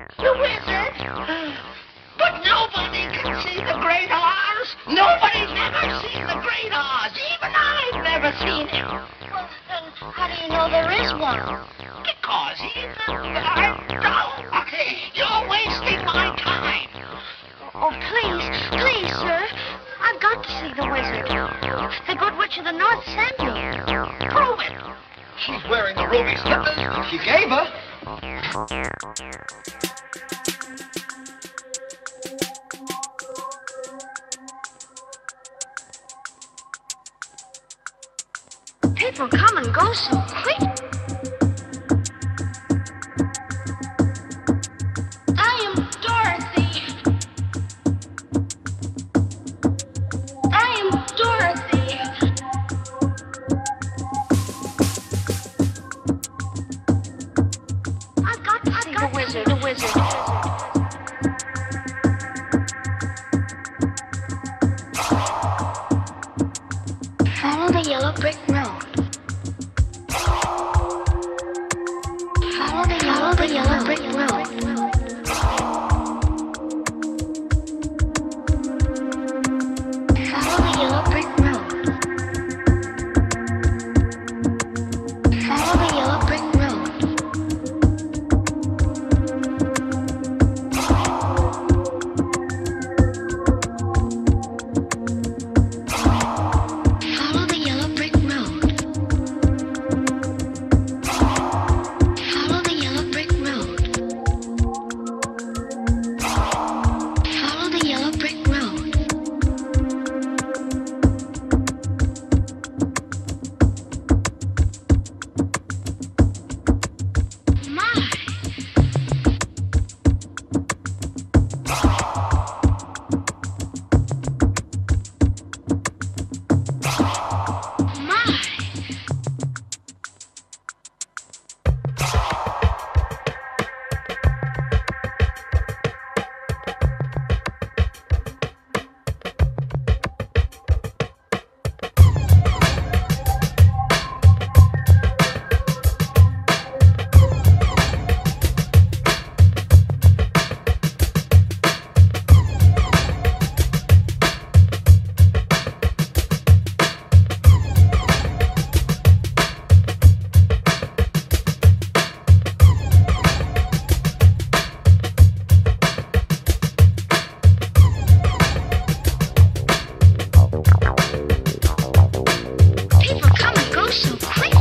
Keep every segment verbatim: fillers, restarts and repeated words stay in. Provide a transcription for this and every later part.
The wizard? But nobody can see the Great Oz. Nobody's ever seen the Great Oz. Even I've never seen him. Well, then how do you know there is one? Because even I don't. You're wasting my time. Oh, please, please, sir. I've got to see the wizard. The Good Witch of the North sent me. Prove it. She's wearing the ruby slippers that she gave her. People come and go so quick. I am Dorothy. I am Dorothy. I've got to see the wizard, the wizard. Follow the yellow brick road. Follow the yellow, the yellow brick road. Follow the yellow brick road. Follow the yellow brick road. Follow the yellow brick road. Follow the yellow brick road. Follow the yellow brick road. My. My. People come and go so quick.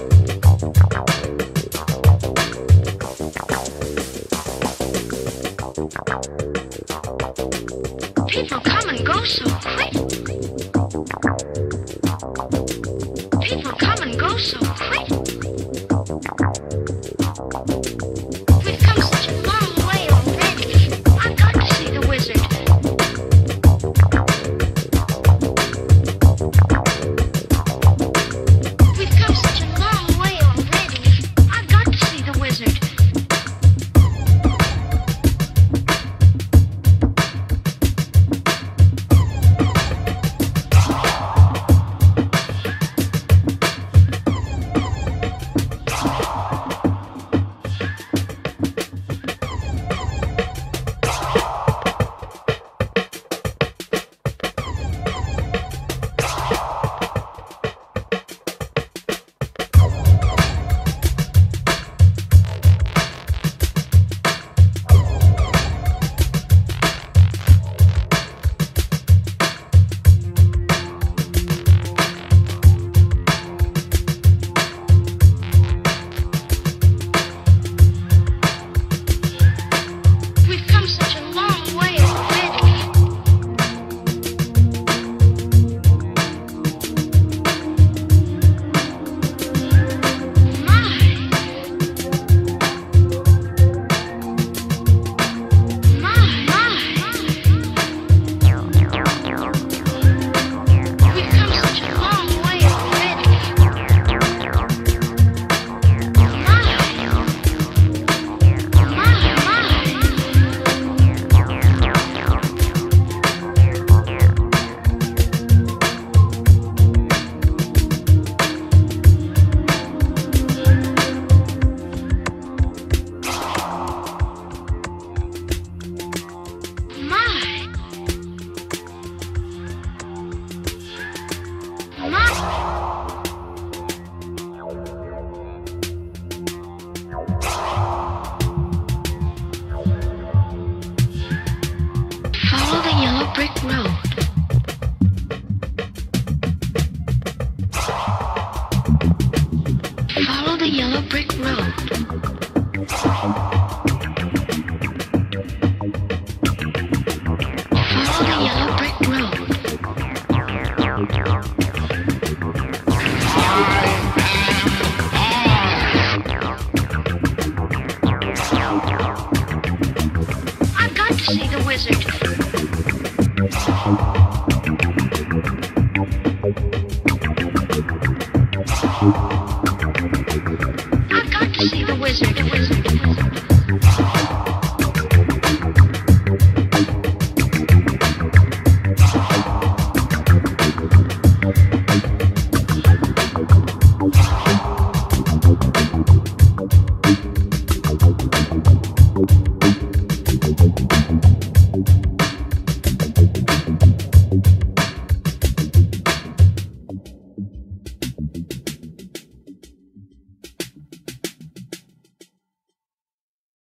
People come and go so quick. People come and go so quick. We've come such a long way already. I've got to see the wizard. We've come such a long way already. I've got to see the wizard. brick road. Follow the yellow brick road. Follow the yellow brick road. I've got to see the wizard. I've got to see the wizard. The wizard. The wizard.